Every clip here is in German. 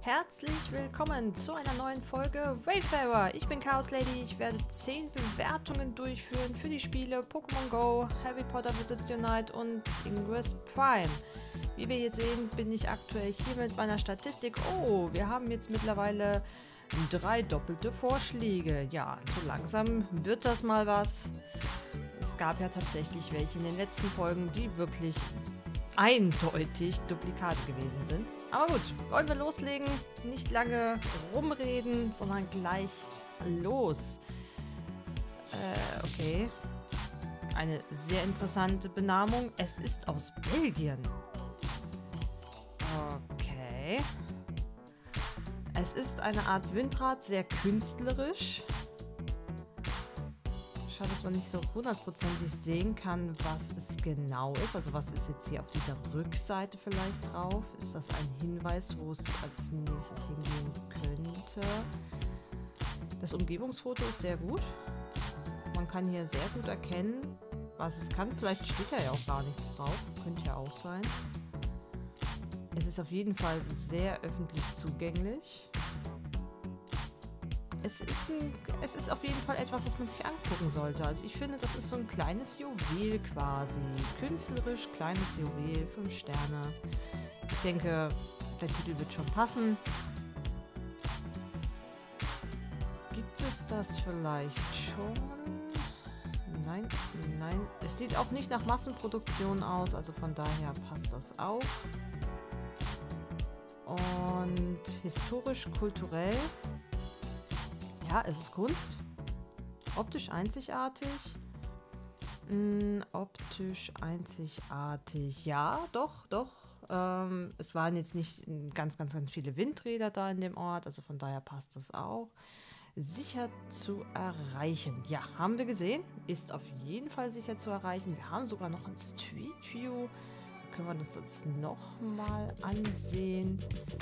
Herzlich willkommen zu einer neuen Folge Wayfarer. Ich bin Chaos Lady. Ich werde 10 Bewertungen durchführen für die Spiele Pokémon Go, Harry Potter Visits Your Night und Ingress Prime. Wie wir hier sehen, bin ich aktuell hier mit meiner Statistik. Oh, wir haben jetzt mittlerweile 3 doppelte Vorschläge. Ja, so langsam wird das mal was. Es gab ja tatsächlich welche in den letzten Folgen, die wirklich eindeutig Duplikate gewesen sind. Aber gut, wollen wir loslegen? Nicht lange rumreden, sondern gleich los. Okay. Eine sehr interessante Benamung. Es ist aus Belgien. Okay. Es ist eine Art Windrad, sehr künstlerisch. Schade, dass man nicht so hundertprozentig sehen kann, was es genau ist. Also was ist jetzt hier auf dieser Rückseite vielleicht drauf? Ist das ein Hinweis, wo es als nächstes hingehen könnte? Das Umgebungsfoto ist sehr gut. Man kann hier sehr gut erkennen, was es kann. Vielleicht steht da ja auch gar nichts drauf. Könnte ja auch sein. Es ist auf jeden Fall sehr öffentlich zugänglich. Es ist auf jeden Fall etwas, das man sich angucken sollte. Also ich finde, das ist so ein kleines Juwel quasi. Künstlerisch, kleines Juwel, 5 Sterne. Ich denke, der Titel wird schon passen. Gibt es das vielleicht schon? Nein, nein. Es sieht auch nicht nach Massenproduktion aus, also von daher passt das auch. Und historisch, kulturell. Ja, es ist Kunst. Optisch einzigartig. Optisch einzigartig. Ja, doch. Es waren jetzt nicht ganz viele Windräder da in dem Ort. Also von daher passt das auch. Sicher zu erreichen. Ja, haben wir gesehen. Ist auf jeden Fall sicher zu erreichen. Wir haben sogar noch ein Street View. Da können wir uns das nochmal ansehen.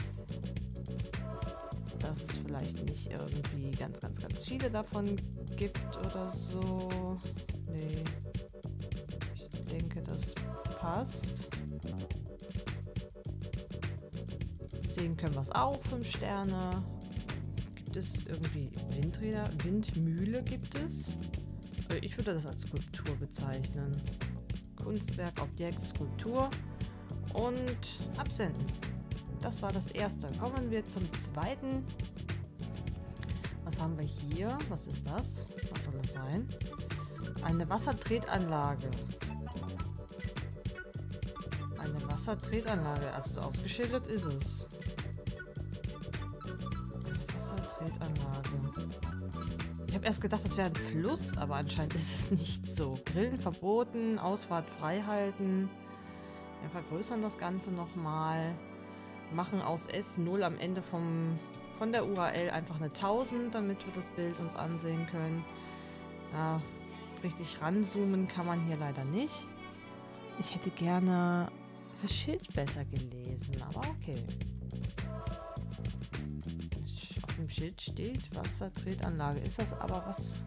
Dass es vielleicht nicht irgendwie ganz viele davon gibt oder so. Nee. Ich denke, das passt. Sehen können wir es auch, 5 Sterne. Gibt es irgendwie Windräder? Windmühle gibt es? Ich würde das als Skulptur bezeichnen. Kunstwerk, Objekt, Skulptur und absenden. Das war das erste. Kommen wir zum zweiten. Was haben wir hier? Was ist das? Was soll das sein? Eine Wassertretanlage. Eine Wassertretanlage. Also ausgeschildert ist es. Eine Wassertretanlage. Ich habe erst gedacht, das wäre ein Fluss, aber anscheinend ist es nicht so. Grillen verboten, Ausfahrt frei halten. Wir vergrößern das Ganze nochmal. Machen aus S0 am Ende von der URL einfach eine 1000, damit wir das Bild uns ansehen können. Ja, richtig ranzoomen kann man hier leider nicht. Ich hätte gerne das Schild besser gelesen, aber okay. Auf dem Schild steht Wassertretanlage. Ist das aber was?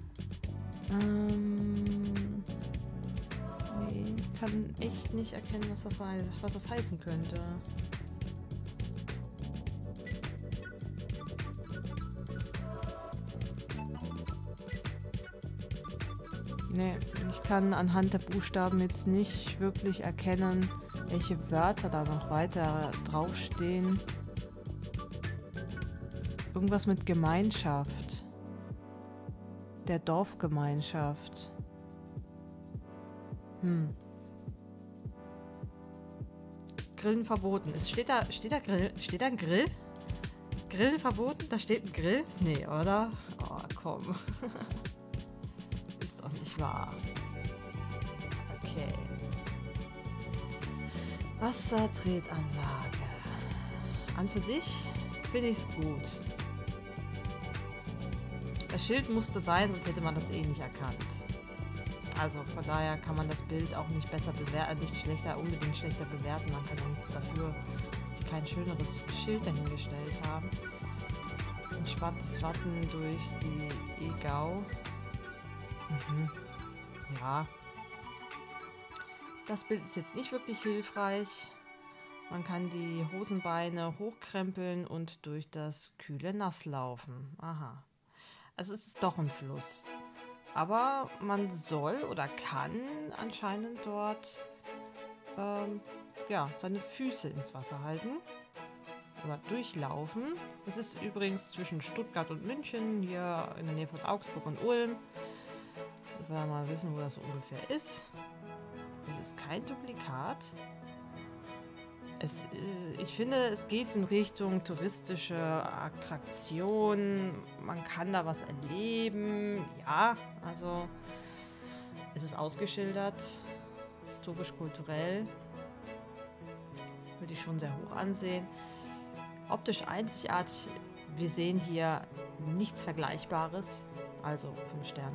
Nee, ich kann echt nicht erkennen, was das heißen könnte. Nee, ich kann anhand der Buchstaben jetzt nicht wirklich erkennen, welche Wörter da noch weiter draufstehen. Irgendwas mit Gemeinschaft. Der Dorfgemeinschaft. Grillen verboten. Steht da Grill? Steht da ein Grill? Grillen verboten? Da steht ein Grill? Nee, oder? Oh, komm. Ist doch nicht wahr. Okay. Wassertretanlage. An für sich finde ich es gut. Das Schild musste sein, sonst hätte man das eh nicht erkannt. Also von daher kann man das Bild auch nicht besser bewerten, unbedingt schlechter bewerten. Man kann ja nichts dafür, dass die kein schöneres Schild dahingestellt haben. Ein schwarzes Wappen durch die Egau. Ja. Das Bild ist jetzt nicht wirklich hilfreich. Man kann die Hosenbeine hochkrempeln und durch das kühle Nass laufen. Aha. Also es ist doch ein Fluss. Aber man soll oder kann anscheinend dort ja, seine Füße ins Wasser halten oder durchlaufen. Es ist übrigens zwischen Stuttgart und München, hier in der Nähe von Augsburg und Ulm. Ich will mal wissen, wo das ungefähr ist. Es ist kein Duplikat. Ich finde, es geht in Richtung touristische Attraktion. Man kann da was erleben. Ja, also es ist ausgeschildert. Historisch-kulturell. Würde ich schon sehr hoch ansehen. Optisch einzigartig. Wir sehen hier nichts Vergleichbares. Also 5 Sterne.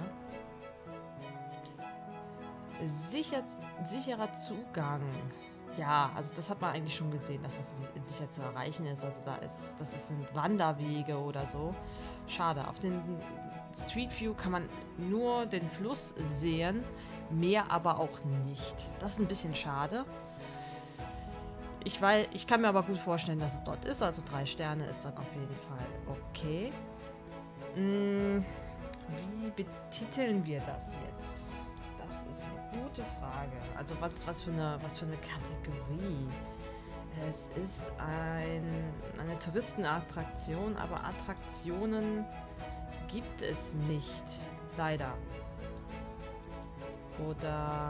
Sicherer Zugang. Ja, also das hat man eigentlich schon gesehen, dass das sicher zu erreichen ist. Also das sind Wanderwege oder so. Schade. Auf den Street View kann man nur den Fluss sehen, mehr aber auch nicht. Das ist ein bisschen schade. Ich kann mir aber gut vorstellen, dass es dort ist. Also 3 Sterne ist dann auf jeden Fall okay. Wie betiteln wir das jetzt? Das ist eine gute Frage. Also was für eine Kategorie? Es ist eine Touristenattraktion, aber Attraktionen gibt es nicht. Leider. Oder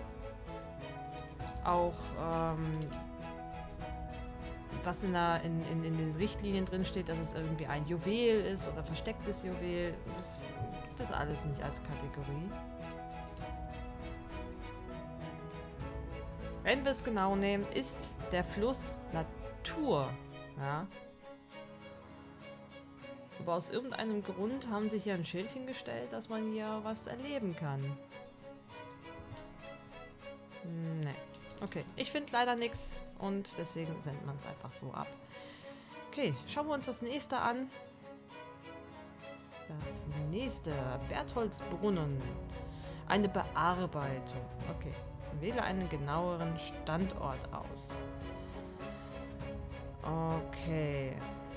auch was in den Richtlinien drin steht, dass es irgendwie ein Juwel ist oder verstecktes Juwel. Das gibt es alles nicht als Kategorie. Wenn wir es genau nehmen, ist der Fluss Natur. Ja. Aber aus irgendeinem Grund haben sie hier ein Schildchen gestellt, dass man hier was erleben kann. Nee. Okay, ich finde leider nichts und deswegen sendet man es einfach so ab. Okay, schauen wir uns das nächste an. Das nächste, Bertholdsbrunnen. Eine Bearbeitung. Okay, wähle einen genaueren Standort aus. Okay.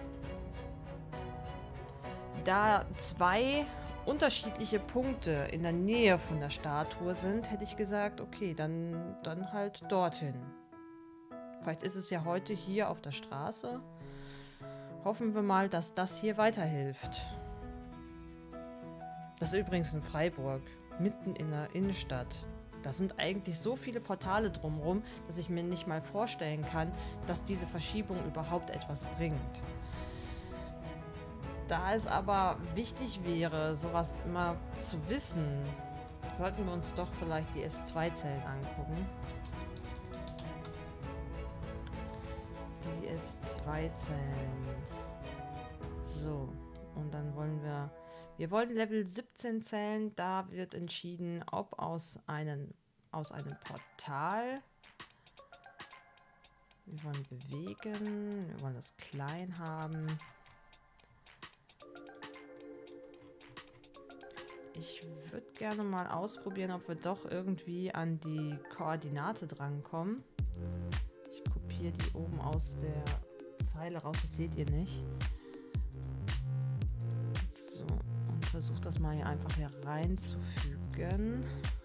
Da 2 unterschiedliche Punkte in der Nähe von der Statue sind, hätte ich gesagt, okay, dann halt dorthin. Vielleicht ist es ja heute hier auf der Straße. Hoffen wir mal, dass das hier weiterhilft. Das ist übrigens in Freiburg, mitten in der Innenstadt. Da sind eigentlich so viele Portale drumherum, dass ich mir nicht mal vorstellen kann, dass diese Verschiebung überhaupt etwas bringt. Da es aber wichtig wäre, sowas immer zu wissen, sollten wir uns doch vielleicht die S2-Zellen angucken. Die S2-Zellen. So, und dann wollen wir wollen Level 17 Zellen. Da wird entschieden, ob aus einem Portal. Wir wollen bewegen, wir wollen das klein haben. Ich würde gerne mal ausprobieren, ob wir doch irgendwie an die Koordinate drankommen. Ich kopiere die oben aus der Zeile raus, das seht ihr nicht. So, und versuche das mal hier einfach hier reinzufügen.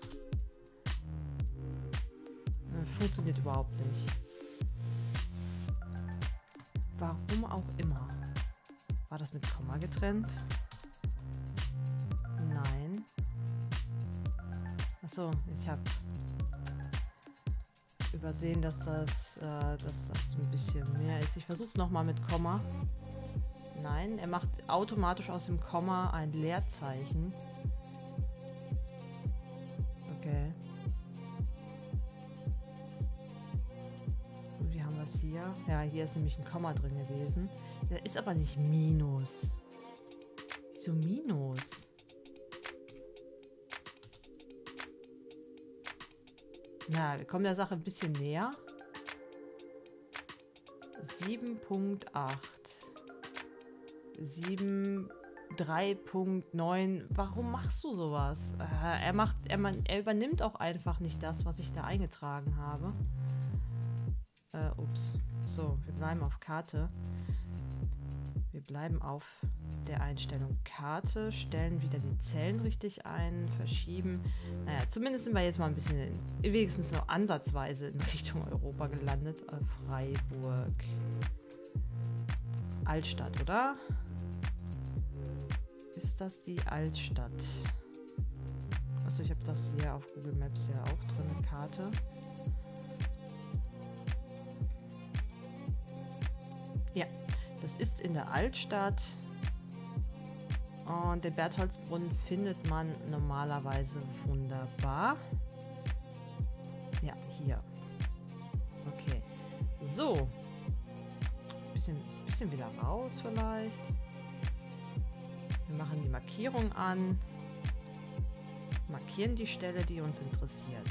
Funktioniert überhaupt nicht. Warum auch immer. War das mit Komma getrennt? Nein. Achso, ich habe übersehen, dass das ein bisschen mehr ist. Ich versuche es nochmal mit Komma. Nein, er macht automatisch aus dem Komma ein Leerzeichen. Okay. Und wie haben wir es hier? Ja, hier ist nämlich ein Komma drin gewesen. Der ist aber nicht Minus. Wieso Minus? Na, wir kommen der Sache ein bisschen näher. 7.8. 3.9. Warum machst du sowas? Er übernimmt auch einfach nicht das, was ich da eingetragen habe. Ups. So, wir bleiben auf Karte. Wir bleiben auf der Einstellung Karte, stellen wieder die Zellen richtig ein, verschieben. Naja, zumindest sind wir jetzt mal ein bisschen, wenigstens noch ansatzweise in Richtung Europa gelandet. Freiburg. Altstadt, oder? Ist das die Altstadt? Achso, ich habe das hier auf Google Maps ja auch drin, Karte. Ja, das ist in der Altstadt. Und den Bertholdsbrunnen findet man normalerweise wunderbar. Ja, hier. Okay. So. Bisschen wieder raus vielleicht. Wir machen die Markierung an. Markieren die Stelle, die uns interessiert.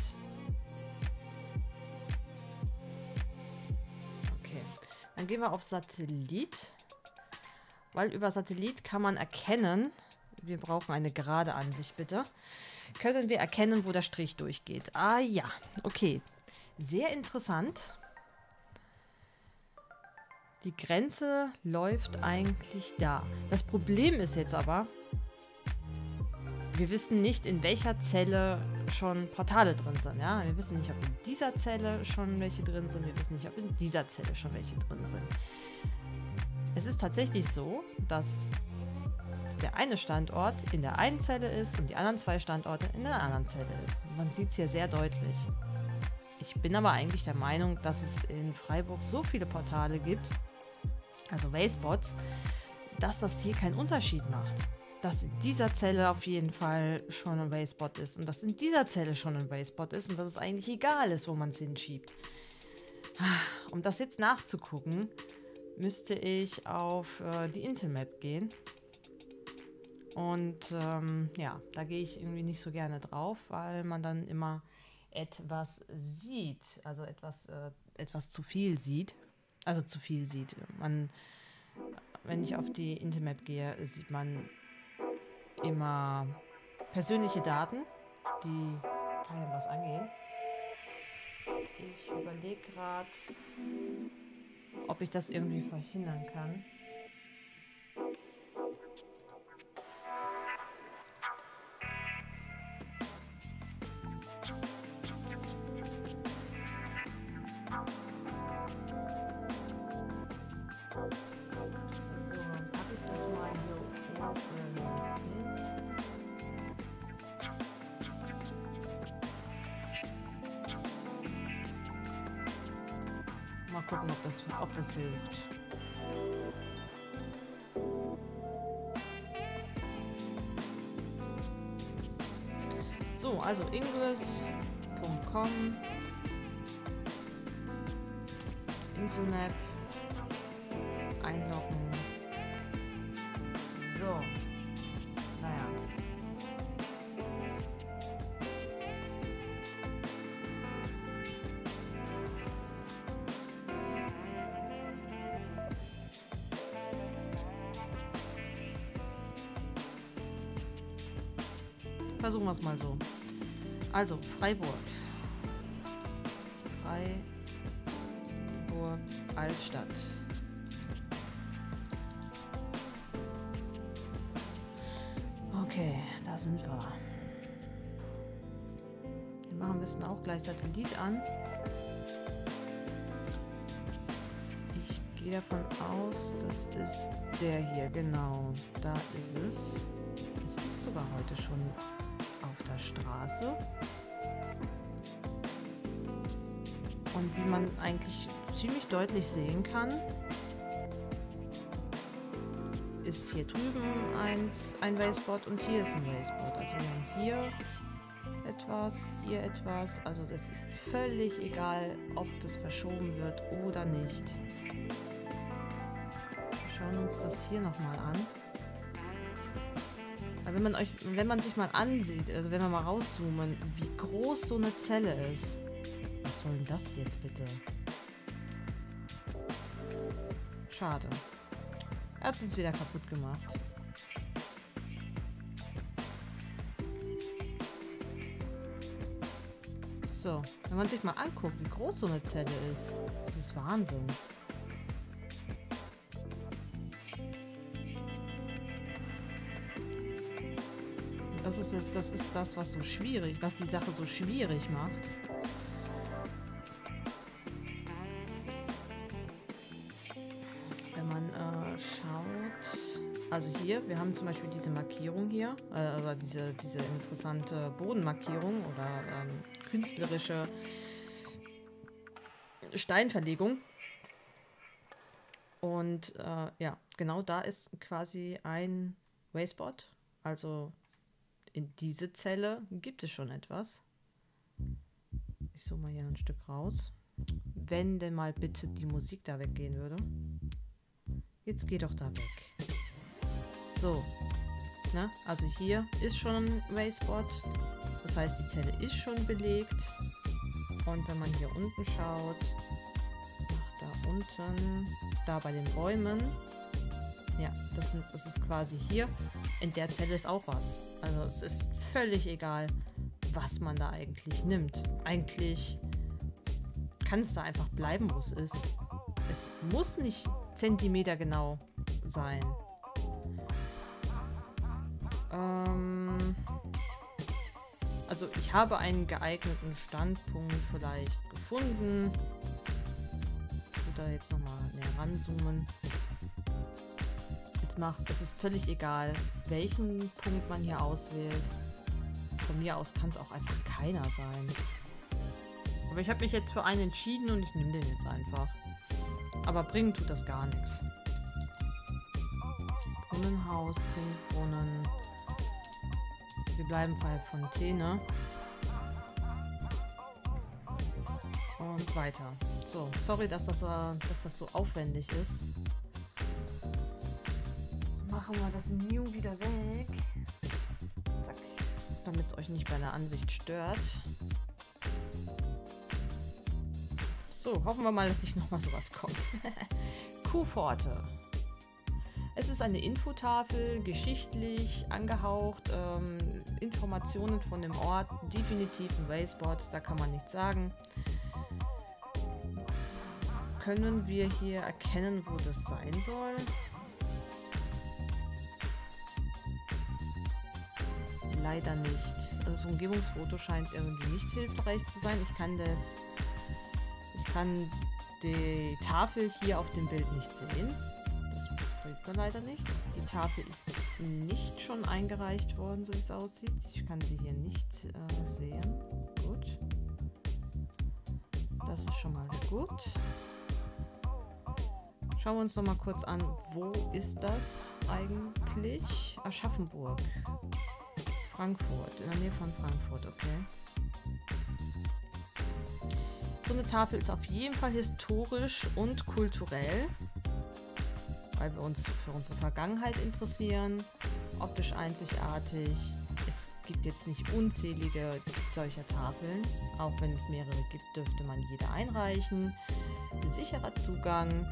Okay. Dann gehen wir auf Satellit. Weil über Satellit kann man erkennen, wir brauchen eine gerade Ansicht bitte, können wir erkennen, wo der Strich durchgeht. Ah ja, okay. Sehr interessant. Die Grenze läuft eigentlich da. Das Problem ist jetzt aber, wir wissen nicht, in welcher Zelle schon Portale drin sind. Ja? Wir wissen nicht, ob in dieser Zelle schon welche drin sind. Wir wissen nicht, ob in dieser Zelle schon welche drin sind. Es ist tatsächlich so, dass der eine Standort in der einen Zelle ist und die anderen zwei Standorte in der anderen Zelle ist. Man sieht es hier sehr deutlich. Ich bin aber eigentlich der Meinung, dass es in Freiburg so viele Portale gibt, also Wayspots, dass das hier keinen Unterschied macht. Dass in dieser Zelle auf jeden Fall schon ein Wayspot ist und dass in dieser Zelle schon ein Wayspot ist und dass es eigentlich egal ist, wo man es hinschiebt. Um das jetzt nachzugucken, müsste ich auf die Intelmap gehen. Und ja, da gehe ich irgendwie nicht so gerne drauf, weil man dann immer etwas sieht, also etwas zu viel sieht. Also zu viel sieht. Wenn ich auf die Intelmap gehe, sieht man immer persönliche Daten, die keinem was angehen. Ich überlege gerade, ob ich das irgendwie verhindern kann. So, dann packe ich das mal hier oben hin. Mal gucken, ob das hilft. So, also ingress.com, Intelmap, einloggen. So, naja. Versuchen wir es mal so. Also, Freiburg. Freiburg, Altstadt. Okay, da sind wir. Wir machen am besten auch gleich Satellit an. Ich gehe davon aus, das ist der hier, genau. Da ist es. Es ist sogar heute schon auf der Straße. Und wie man eigentlich ziemlich deutlich sehen kann, ist hier drüben ein Wayspot und hier ist ein Wayspot. Also wir haben hier etwas. Also das ist völlig egal, ob das verschoben wird oder nicht. Wir schauen uns das hier nochmal an. Weil wenn man sich mal ansieht, also wenn wir mal rauszoomen, wie groß so eine Zelle ist. Was soll denn das jetzt bitte? Schade. Er hat es uns wieder kaputt gemacht. So, wenn man sich mal anguckt, wie groß so eine Zelle ist. Das ist Wahnsinn. Das ist das, was so schwierig, was die Sache so schwierig macht. Wenn man schaut, also hier, wir haben zum Beispiel diese Markierung hier, oder diese interessante Bodenmarkierung oder künstlerische Steinverlegung. Und ja, genau da ist quasi ein Wayspot, also in diese Zelle gibt es schon etwas. Ich suche mal hier ein Stück raus. Wenn denn mal bitte die Musik da weggehen würde. Jetzt geht doch da weg. So. Ne? Also hier ist schon ein Wayspot. Das heißt, die Zelle ist schon belegt. Und wenn man hier unten schaut, nach da unten, da bei den Bäumen, ja, das ist quasi hier. In der Zelle ist auch was. Also es ist völlig egal, was man da eigentlich nimmt. Eigentlich kann es da einfach bleiben, wo es ist. Es muss nicht Zentimeter genau sein. Also ich habe einen geeigneten Standpunkt vielleicht gefunden. Ich würde da jetzt nochmal näher ranzoomen. Es ist völlig egal, welchen Punkt man hier auswählt. Von mir aus kann es auch einfach keiner sein. Aber ich habe mich jetzt für einen entschieden und ich nehme den jetzt einfach. Aber bringen tut das gar nichts. Brunnenhaus, Trinkbrunnen. Wir bleiben bei Fontäne. Und weiter. So, sorry, dass das so aufwendig ist. Machen wir das New wieder weg. Zack. Damit es euch nicht bei der Ansicht stört. So, hoffen wir mal, dass nicht nochmal sowas kommt. Kuhpforte. Es ist eine Infotafel, geschichtlich angehaucht, Informationen von dem Ort, definitiv ein Wayspot, da kann man nichts sagen. Können wir hier erkennen, wo das sein soll? Leider nicht. Also das Umgebungsfoto scheint irgendwie nicht hilfreich zu sein. Ich kann die Tafel hier auf dem Bild nicht sehen. Das bringt mir leider nichts. Die Tafel ist nicht schon eingereicht worden, so wie es aussieht. Ich kann sie hier nicht sehen. Gut. Das ist schon mal gut. Schauen wir uns noch mal kurz an, wo ist das eigentlich? Aschaffenburg. Frankfurt, in der Nähe von Frankfurt, okay. So eine Tafel ist auf jeden Fall historisch und kulturell, weil wir uns für unsere Vergangenheit interessieren, optisch einzigartig. Es gibt jetzt nicht unzählige solcher Tafeln, auch wenn es mehrere gibt, dürfte man jede einreichen. Sicherer Zugang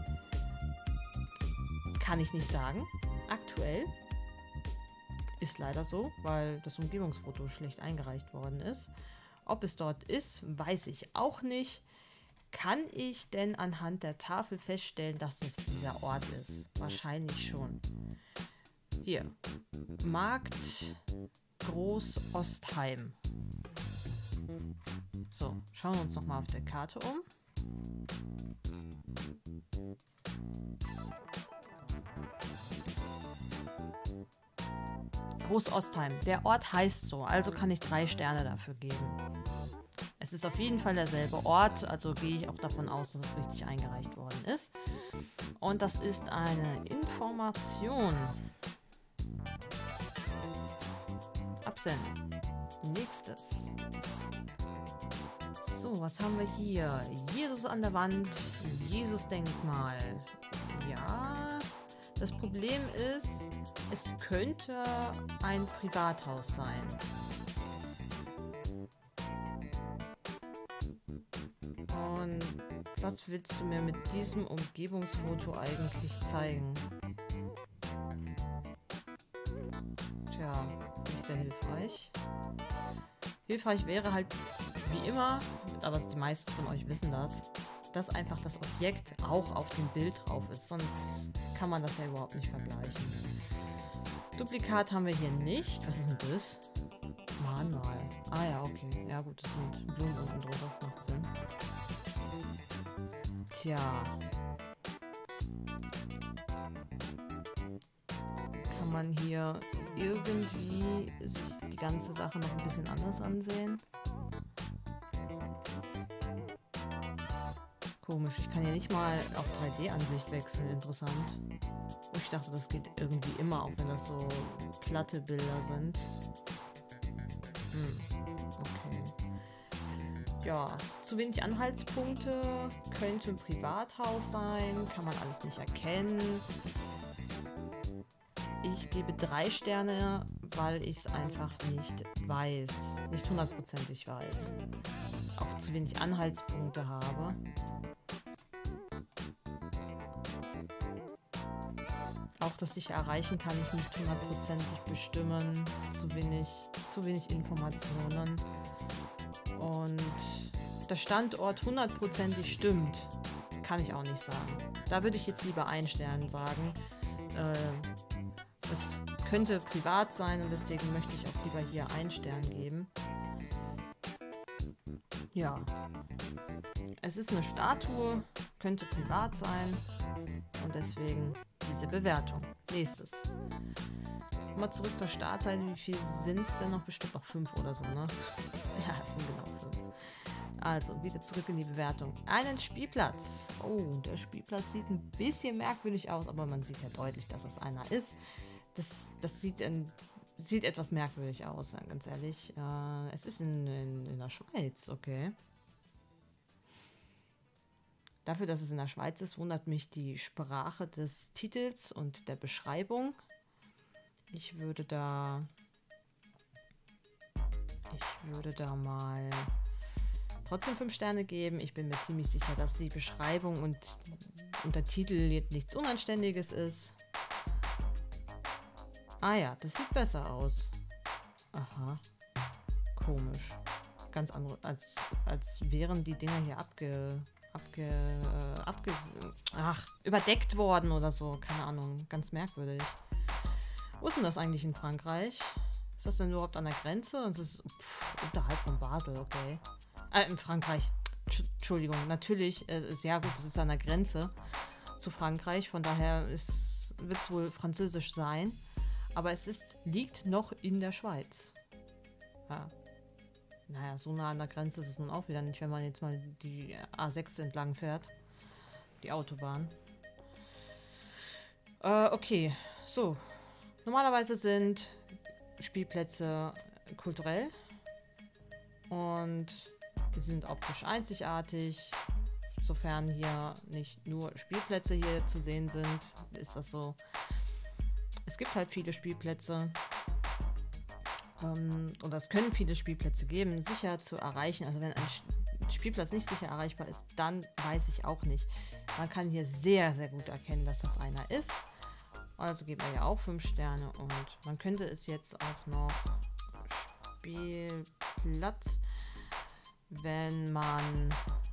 kann ich nicht sagen, aktuell. Ist leider so, weil das Umgebungsfoto schlecht eingereicht worden ist. Ob es dort ist, weiß ich auch nicht. Kann ich denn anhand der Tafel feststellen, dass es dieser Ort ist? Wahrscheinlich schon. Hier. Markt Groß-Ostheim. So, schauen wir uns nochmal auf der Karte um. Groß-Ostheim. Der Ort heißt so, also kann ich 3 Sterne dafür geben. Es ist auf jeden Fall derselbe Ort, also gehe ich auch davon aus, dass es richtig eingereicht worden ist. Und das ist eine Information. Absenden. Nächstes. So, was haben wir hier? Jesus an der Wand, Jesus-Denkmal. Ja, das Problem ist, es könnte ein Privathaus sein. Und was willst du mir mit diesem Umgebungsfoto eigentlich zeigen? Tja, nicht sehr hilfreich. Hilfreich wäre halt, wie immer, aber die meisten von euch wissen das, dass einfach das Objekt auch auf dem Bild drauf ist. Sonst kann man das ja überhaupt nicht vergleichen. Duplikat haben wir hier nicht. Was ist denn das? Mahnmal. Ah ja, okay. Ja gut, das sind Blumen unten drunter. Das macht Sinn. Tja. Kann man hier irgendwie sich die ganze Sache noch ein bisschen anders ansehen? Komisch, ich kann hier nicht mal auf 3D-Ansicht wechseln. Interessant. Ich dachte, das geht irgendwie immer, auch wenn das so platte Bilder sind. Okay. Ja, zu wenig Anhaltspunkte. Könnte ein Privathaus sein. Kann man alles nicht erkennen. Ich gebe 3 Sterne, weil ich es einfach nicht weiß. Nicht hundertprozentig weiß. Auch zu wenig Anhaltspunkte habe. Auch das sicher erreichen kann ich nicht hundertprozentig bestimmen. Zu wenig Informationen. Und der Standort hundertprozentig stimmt, kann ich auch nicht sagen. Da würde ich jetzt lieber 1 Stern sagen. Das könnte privat sein und deswegen möchte ich auch lieber hier 1 Stern geben. Ja. Es ist eine Statue, könnte privat sein und deswegen diese Bewertung. Nächstes. Mal zurück zur Startseite. Wie viel sind es denn noch? Bestimmt noch 5 oder so, ne? Ja, es sind genau 5. Also, wieder zurück in die Bewertung. Einen Spielplatz. Oh, der Spielplatz sieht ein bisschen merkwürdig aus, aber man sieht ja deutlich, dass das einer ist. Das sieht etwas merkwürdig aus, ganz ehrlich. Es ist in der Schweiz, okay. Dafür, dass es in der Schweiz ist, wundert mich die Sprache des Titels und der Beschreibung. Ich würde da mal trotzdem 5 Sterne geben. Ich bin mir ziemlich sicher, dass die Beschreibung und der Titel jetzt nichts Unanständiges ist. Ah ja, das sieht besser aus. Aha. Komisch. Ganz andere, als wären die Dinger hier überdeckt worden oder so. Keine Ahnung. Ganz merkwürdig. Wo ist denn das eigentlich in Frankreich? Ist das denn überhaupt an der Grenze? Und es ist unterhalb von Basel, okay. In Frankreich. Entschuldigung, natürlich. Ja gut, es ist an der Grenze zu Frankreich. Von daher wird es wohl französisch sein. Aber liegt noch in der Schweiz. Ja. Naja, so nah an der Grenze ist es nun auch wieder nicht, wenn man jetzt mal die A6 entlang fährt. Die Autobahn. Okay, so. Normalerweise sind Spielplätze kulturell. Und sie sind optisch einzigartig. Sofern hier nicht nur Spielplätze hier zu sehen sind, ist das so. Es gibt halt viele Spielplätze. Oder es können viele Spielplätze geben, sicher zu erreichen. Also wenn ein Spielplatz nicht sicher erreichbar ist, dann weiß ich auch nicht. Man kann hier sehr, sehr gut erkennen, dass das einer ist. Also geben wir ja auch 5 Sterne. Und man könnte es jetzt auch noch Spielplatz, wenn man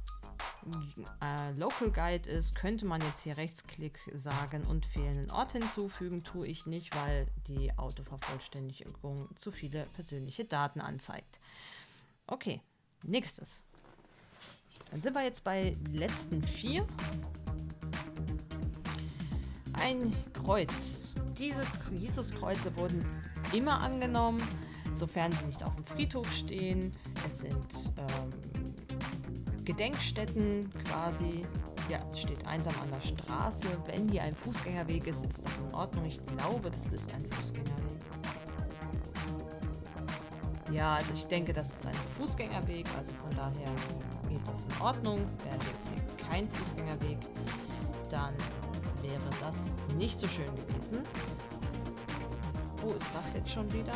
Local Guide ist, könnte man jetzt hier Rechtsklick sagen und fehlenden Ort hinzufügen. Tue ich nicht, weil die Autovervollständigung zu viele persönliche Daten anzeigt. Okay, nächstes. Dann sind wir jetzt bei den letzten 4. Ein Kreuz. Diese Kreuze wurden immer angenommen, sofern sie nicht auf dem Friedhof stehen. Es sind Gedenkstätten quasi. Ja, es steht einsam an der Straße. Wenn hier ein Fußgängerweg ist, ist das in Ordnung. Ich glaube, das ist ein Fußgängerweg. Ja, also ich denke, das ist ein Fußgängerweg. Also von daher geht das in Ordnung. Wäre jetzt hier kein Fußgängerweg, dann wäre das nicht so schön gewesen. Wo ist das jetzt schon wieder?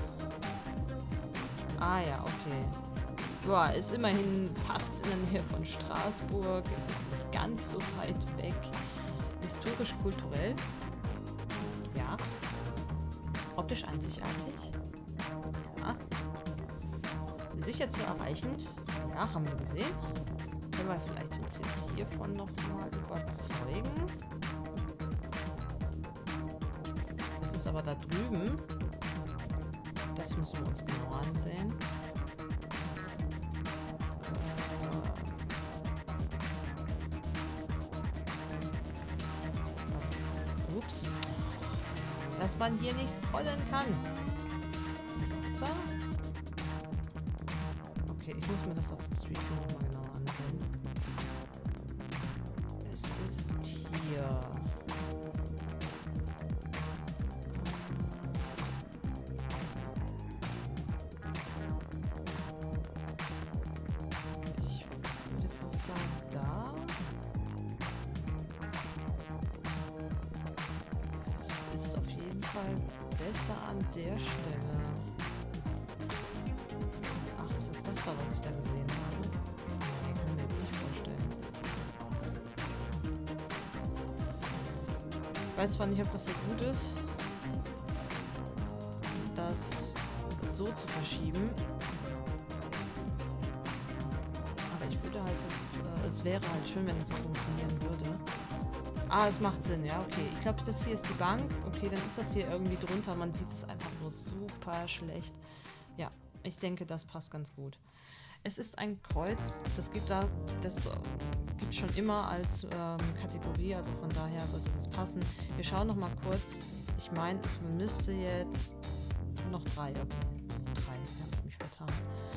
Ah ja, okay. Ja, ist immerhin fast in der Nähe von Straßburg. Ist jetzt nicht ganz so weit weg. Historisch-kulturell. Ja. Optisch einzigartig. Ja. Sicher zu erreichen. Ja, haben wir gesehen. Können wir vielleicht uns jetzt hiervon nochmal überzeugen. Das ist aber da drüben. Das müssen wir uns genau ansehen. Ups. Dass man hier nicht scrollen kann. Was ist das da? Okay, ich muss mir das auf dem Street View nochmal genau ansehen. Es ist hier. Ich würde fast sagen, da. Es ist auf jeden Fall besser an der Stelle. Ach, ist das da, was ich da gesehen habe? Nee, kann ich mir jetzt nicht vorstellen. Ich weiß zwar nicht, ob das so gut ist, das so zu verschieben. Aber ich würde halt, es wäre halt schön, wenn es so funktionieren würde. Ah, es macht Sinn, ja, okay. Ich glaube, das hier ist die Bank. Okay, dann ist das hier irgendwie drunter. Man sieht es einfach nur super schlecht. Ja, ich denke, das passt ganz gut. Es ist ein Kreuz. Das gibt schon immer als Kategorie, also von daher sollte das passen. Wir schauen noch mal kurz. Ich meine, es müsste jetzt noch 3. Okay. 3, ich habe mich vertan.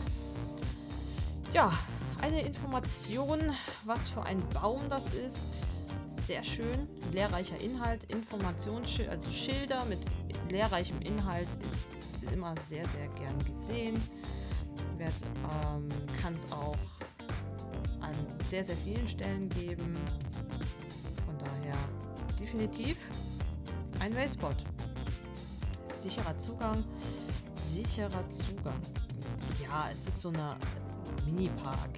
Ja, eine Information, was für ein Baum das ist. Sehr schön, lehrreicher Inhalt, Informationsschilder, also Schilder mit lehrreichem Inhalt ist immer sehr, sehr gern gesehen. Kann es auch an sehr, sehr vielen Stellen geben. Von daher definitiv ein Wayspot. Sicherer Zugang. Sicherer Zugang. Ja, es ist so eine Mini-Park.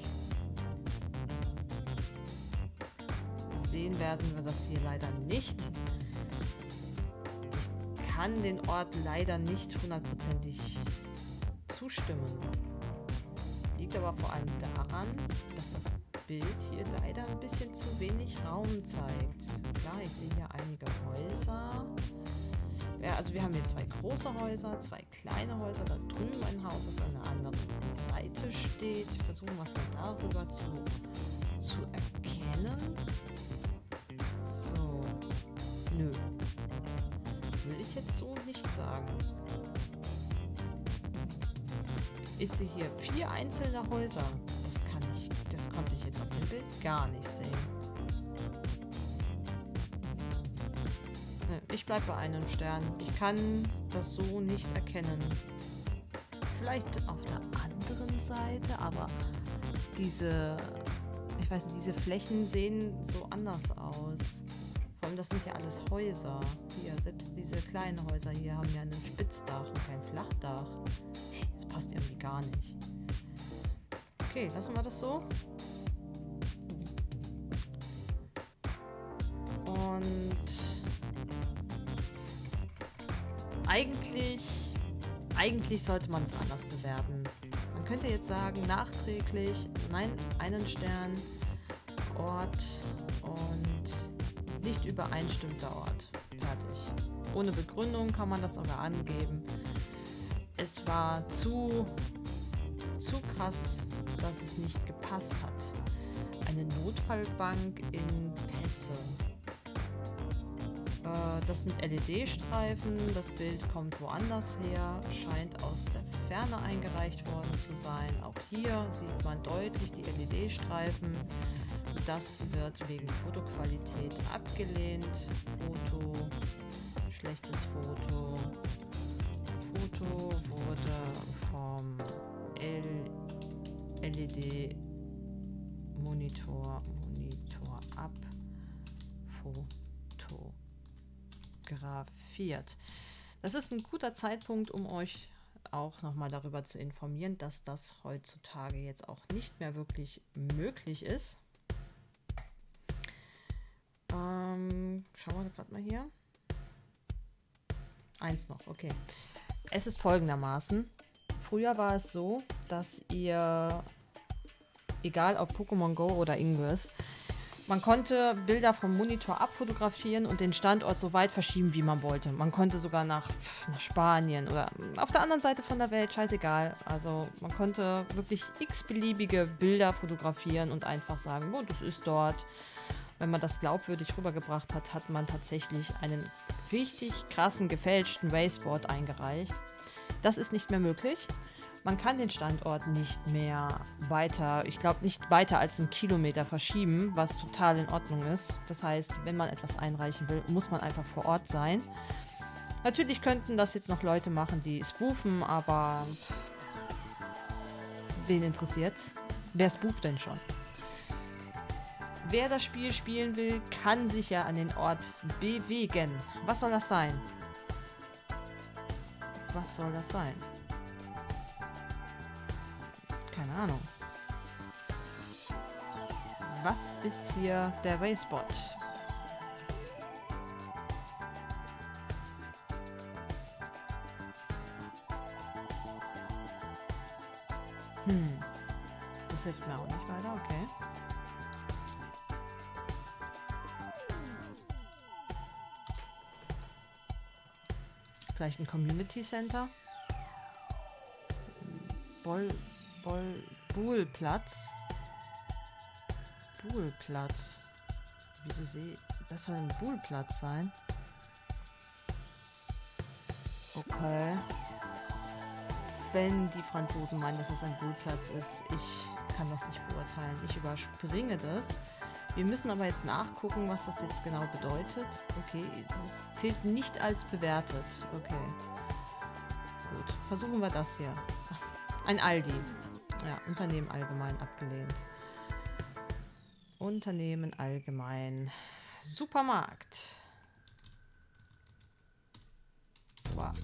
Sehen werden wir das hier leider nicht. Ich kann den Ort leider nicht hundertprozentig zustimmen. Liegt aber vor allem daran, dass das Bild hier leider ein bisschen zu wenig Raum zeigt. Klar, ich sehe hier einige Häuser. Ja, also wir haben hier 2 große Häuser, 2 kleine Häuser, da drüben ein Haus, das an der anderen Seite steht. Versuchen wir es mal darüber zu erkennen. So. Nö. Würde ich jetzt so nicht sagen. Ich sehe hier 4 einzelne Häuser. Das konnte ich jetzt auf dem Bild gar nicht sehen. Ich bleibe bei einem Stern. Ich kann das so nicht erkennen. Vielleicht auf der anderen Seite, aber diese Flächen sehen so anders aus. Vor allem, das sind ja alles Häuser. Hier, selbst diese kleinen Häuser hier haben ja ein Spitzdach und kein Flachdach. Das passt irgendwie gar nicht. Okay, lassen wir das so. Und eigentlich sollte man es anders bewerten. Man könnte jetzt sagen, nachträglich, nein, einen Stern, Ort und nicht übereinstimmter Ort. Fertig. Ohne Begründung kann man das sogar angeben. Es war zu krass, dass es nicht gepasst hat. Eine Notfallbank in Pässe. Das sind LED-Streifen, das Bild kommt woanders her, scheint aus der Ferne eingereicht worden zu sein. Auch hier sieht man deutlich die LED-Streifen. Das wird wegen Fotoqualität abgelehnt. Foto, schlechtes Foto. Foto wurde vom LED-Monitor ab. Fotografiert. Das ist ein guter Zeitpunkt, um euch auch nochmal darüber zu informieren, dass das heutzutage jetzt auch nicht mehr wirklich möglich ist. Schauen wir gerade mal hier. Eins noch, okay. Es ist folgendermaßen. Früher war es so, dass ihr egal ob Pokémon Go oder Ingress. Man konnte Bilder vom Monitor abfotografieren und den Standort so weit verschieben, wie man wollte. Man konnte sogar nach Spanien oder auf der anderen Seite von der Welt, scheißegal. Also man konnte wirklich x-beliebige Bilder fotografieren und einfach sagen, oh, das ist dort. Wenn man das glaubwürdig rübergebracht hat, hat man tatsächlich einen richtig krassen, gefälschten Wayspot eingereicht. Das ist nicht mehr möglich. Man kann den Standort nicht mehr weiter, ich glaube nicht weiter als 1 Kilometer verschieben, was total in Ordnung ist. Das heißt, wenn man etwas einreichen will, muss man einfach vor Ort sein. Natürlich könnten das jetzt noch Leute machen, die spoofen, aber wen interessiert's? Wer spooft denn schon? Wer das Spiel spielen will, kann sich ja an den Ort bewegen. Was soll das sein? Was soll das sein? Keine Ahnung. Was ist hier der Wayspot? Das hilft mir auch nicht weiter, okay. Vielleicht ein Community Center? Buhlplatz. Buhlplatz. Wieso sehe ich? Das soll ein Buhlplatz sein. Okay. Wenn die Franzosen meinen, dass das ein Buhlplatz ist, ich kann das nicht beurteilen. Ich überspringe das. Wir müssen aber jetzt nachgucken, was das jetzt genau bedeutet. Okay, das zählt nicht als bewertet. Okay. Gut, versuchen wir das hier. Ein Aldi. Ja, Unternehmen allgemein abgelehnt. Unternehmen allgemein. Supermarkt. Wow.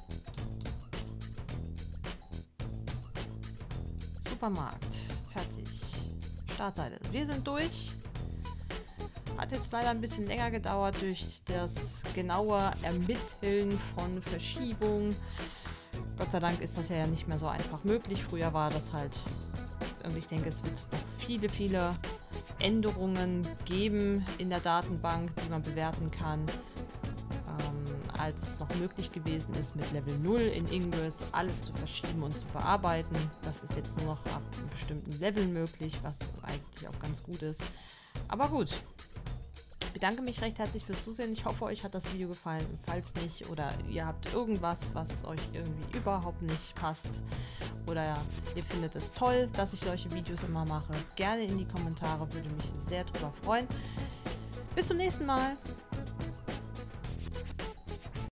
Supermarkt. Fertig. Startseite. Wir sind durch. Hat jetzt leider ein bisschen länger gedauert durch das genaue Ermitteln von Verschiebung. Gott sei Dank ist das ja nicht mehr so einfach möglich. Früher war das halt, und ich denke, es wird noch viele, viele Änderungen geben in der Datenbank, die man bewerten kann, als es noch möglich gewesen ist, mit Level 0 in Ingress alles zu verschieben und zu bearbeiten. Das ist jetzt nur noch ab einem bestimmten Level möglich, was eigentlich auch ganz gut ist. Aber gut. Ich bedanke mich recht herzlich fürs Zusehen. Ich hoffe, euch hat das Video gefallen. Falls nicht oder ihr habt irgendwas, was euch irgendwie überhaupt nicht passt oder ihr findet es toll, dass ich solche Videos immer mache, gerne in die Kommentare, würde mich sehr drüber freuen. Bis zum nächsten Mal.